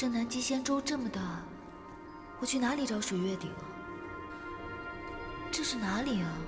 这南极仙洲这么大，我去哪里找水月鼎啊？这是哪里啊？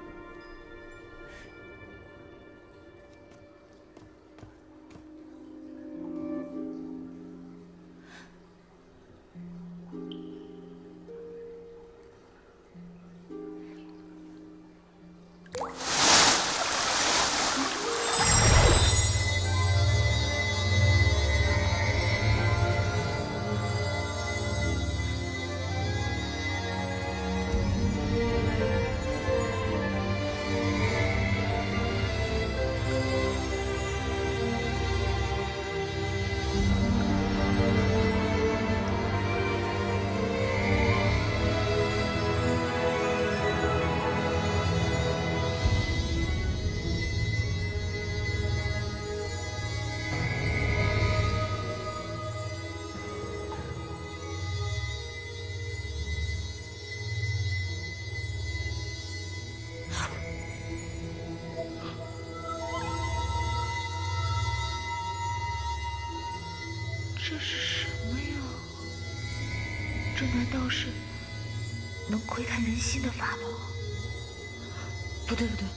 这是什么呀？这难道是能窥看人心的法宝？不对不对，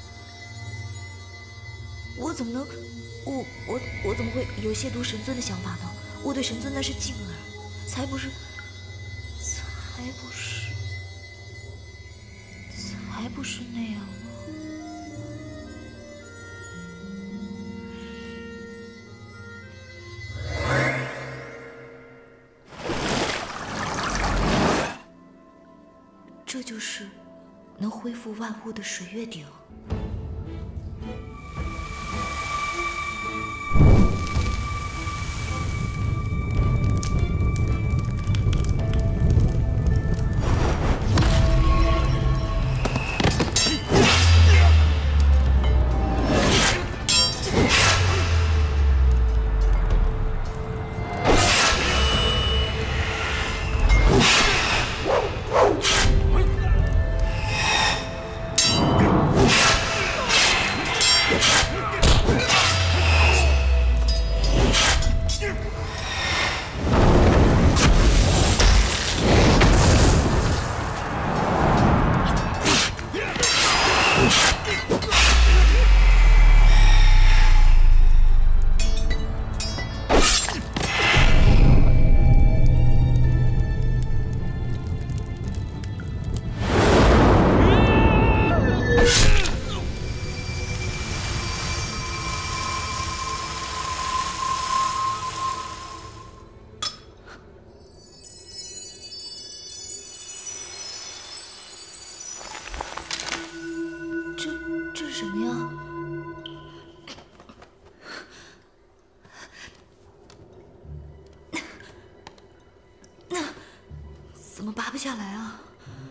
我怎么能，我怎么会有亵渎神尊的想法呢？我对神尊那是敬爱，才不是那样啊！这就是能恢复万物的水月鼎。这是什么呀？怎么拔不下来啊？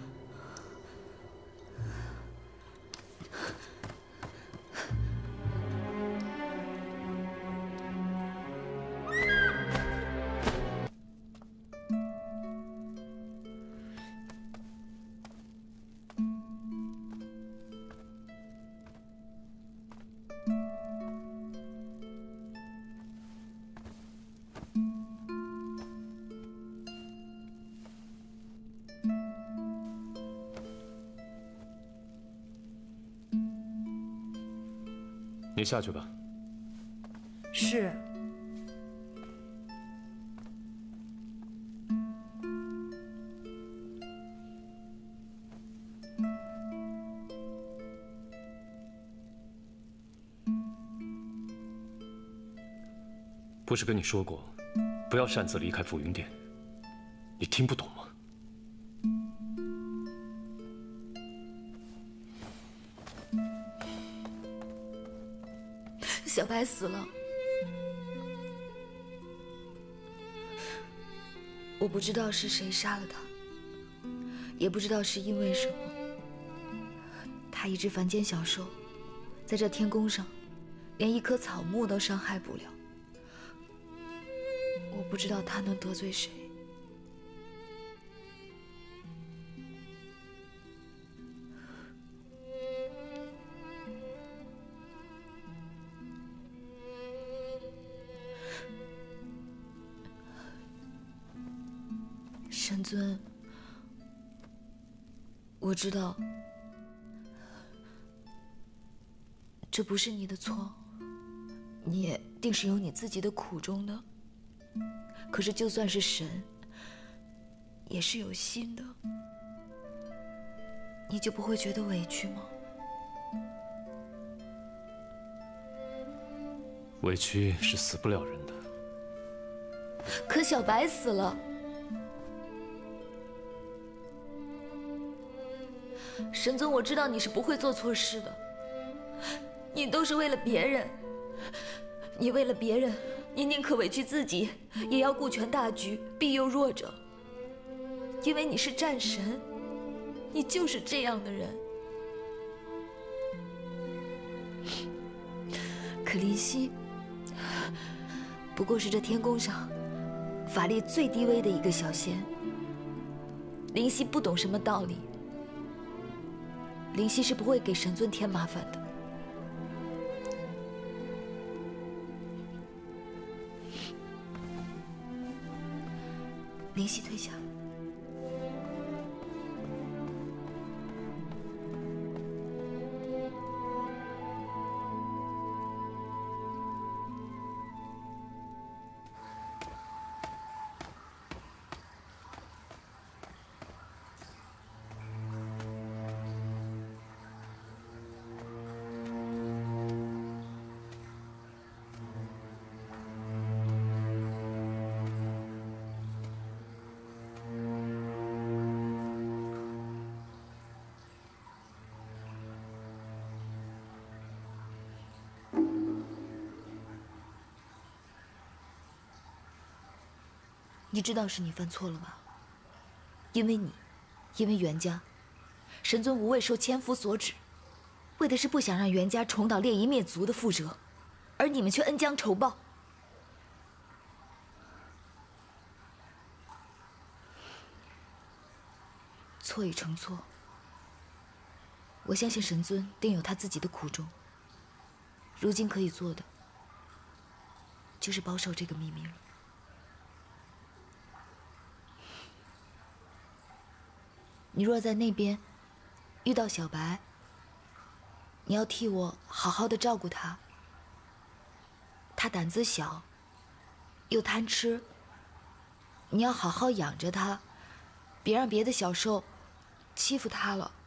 你下去吧。 是。 不是跟你说过，不要擅自离开浮云殿？你听不懂吗？ 小白死了，我不知道是谁杀了他，也不知道是因为什么。他一只凡间小兽，在这天宫上，连一棵草木都伤害不了。我不知道他能得罪谁。 神尊，我知道这不是你的错，你也定是有你自己的苦衷的。可是就算是神，也是有心的，你就不会觉得委屈吗？ 委屈是死不了人的。 可小白死了，神尊，我知道你是不会做错事的，你都是为了别人，你为了别人，你宁可委屈自己，也要顾全大局，庇佑弱者。因为你是战神，你就是这样的人。可林夕不过是这天宫上法力最低微的一个小仙。灵犀不懂什么道理，灵犀是不会给神尊添麻烦的。灵犀退下。你知道是你犯错了吗？因为你，因为袁家，神尊无畏受千夫所指，为的是不想让袁家重蹈猎夷灭族的覆辙，而你们却恩将仇报。错已成错，我相信神尊定有他自己的苦衷。如今可以做的，就是保守这个秘密了。你若在那边遇到小白，你要替我好好的照顾他。他胆子小，又贪吃，你要好好养着他，别让别的小兽欺负他了。